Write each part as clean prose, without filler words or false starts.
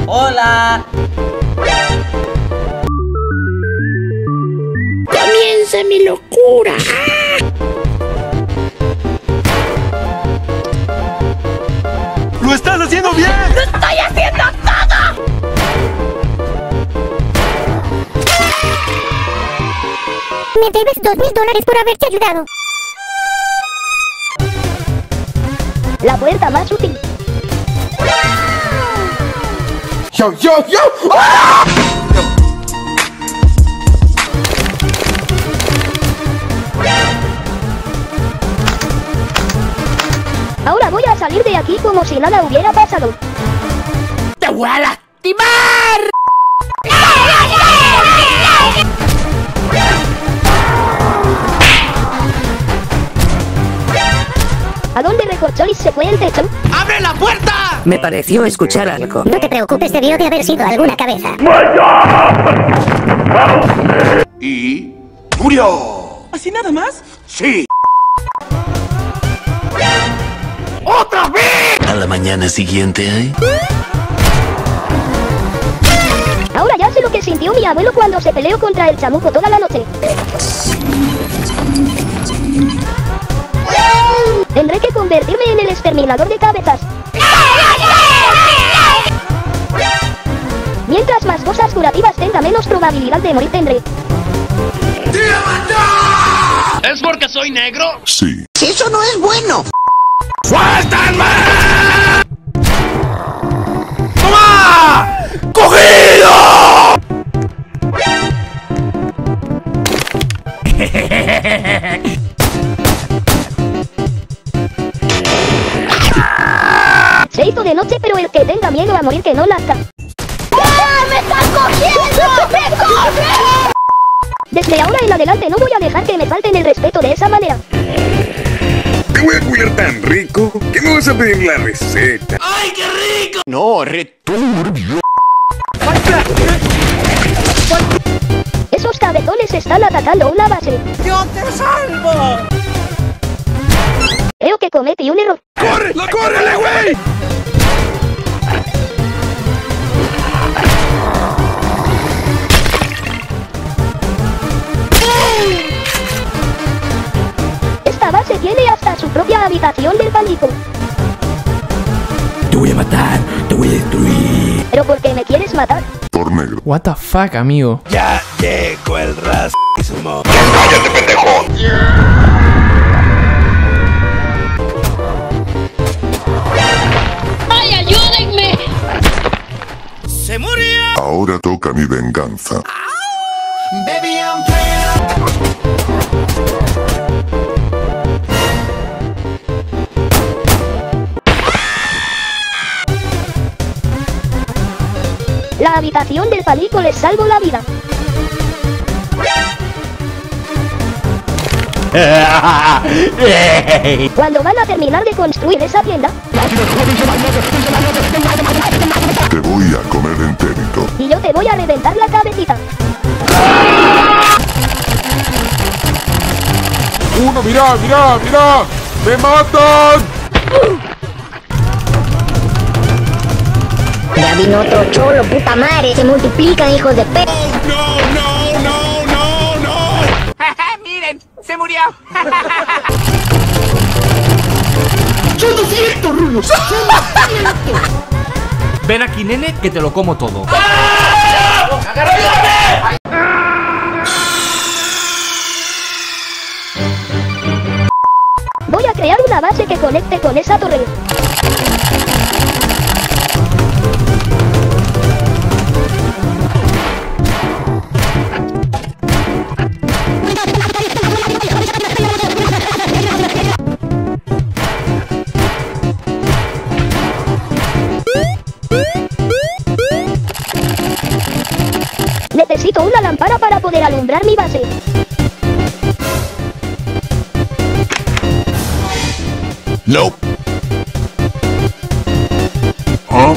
¡Hola! ¡Comienza mi locura! ¡Lo estás haciendo bien! ¡Lo estoy haciendo todo! Me debes $2.000 por haberte ayudado. La puerta más útil. ¡Yo! ¡Ah! Ahora voy a salir de aquí como si nada hubiera pasado. ¡Te voy a lastimar! ¿A dónde recorcholis se fue el techo? ¡Abre la puerta! Me pareció escuchar algo. No te preocupes, debió de haber sido alguna cabeza. Y murió. ¿Así nada más? Sí. ¡Otra vez! A la mañana siguiente, ¿eh? Ahora ya sé lo que sintió mi abuelo cuando se peleó contra el chamuco toda la noche. Tendré que convertirme en el exterminador de cabezas. Mientras más cosas curativas tenga, menos probabilidad de morir tendré. ¿Es porque soy negro? Sí. ¡Eso no es bueno! ¡Suéltame! ¡Toma! ¡Cogido! Se hizo de noche, pero el que tenga miedo a morir que no nazca. ¡Me están cogiendo! ¡Me cogen! Desde ahora en adelante no voy a dejar que me falten el respeto de esa manera. Te voy a cuidar tan rico que me vas a pedir la receta. ¡Ay, qué rico! No, returbio. Esos cabezones están atacando una base. ¡Yo te salvo! Creo que cometí un error. ¡Corre! ¡Córrele, güey! Esta base tiene hasta su propia habitación del pánico. Te voy a matar, te voy a destruir. ¿Pero por qué me quieres matar? Por negro. What the fuck, amigo. Ya llegó el racismo. ¡Cállate, pendejo! ¡Ay, ayúdenme! ¡Se murió! Ahora toca mi venganza. Baby, I'm playing. La habitación del pánico les salvó la vida. Cuando van a terminar de construir esa tienda, Te voy a comer entérito. y yo te voy a reventar la cabecita. ¡Uno, mira! ¡Me matan! Ya vino otro cholo, puta madre, se multiplican, hijos de pe... ¡Miren! ¡Se murió! Ven aquí, nene, que te lo como todo. Voy a crear una base que conecte con esa torre. Necesito una lámpara para poder alumbrar mi base. No. ¿Ah?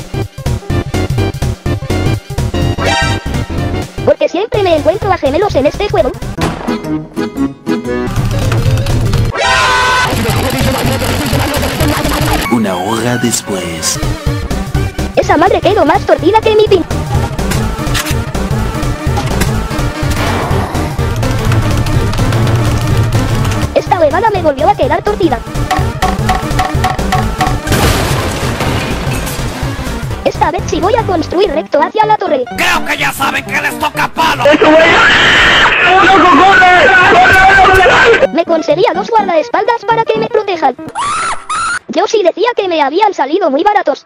Porque siempre me encuentro a gemelos en este juego. Una hora después. Esa esa madre quedó más torcida que mi pin. Esta huevada me volvió a quedar torcida. Esta vez sí voy a construir recto hacia la torre. Creo que ya saben que les toca palo. Me conseguía 2 guardaespaldas para que me protejan. Yo sí decía que me habían salido muy baratos.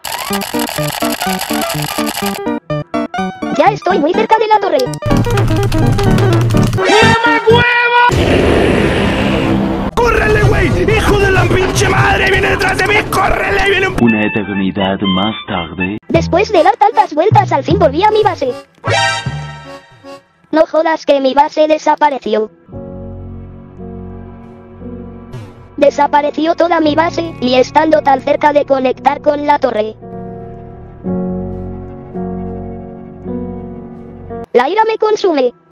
Ya estoy muy cerca de la torre. ¡Córrele, güey! ¡Hijo de la pinche madre! ¡Viene detrás de mí! ¡Córrele! ¡Viene un... Una eternidad más tarde. Después de dar tantas vueltas al fin volví a mi base. No jodas que mi base desapareció. Desapareció toda mi base, y estando tan cerca de conectar con la torre. La ira me consume.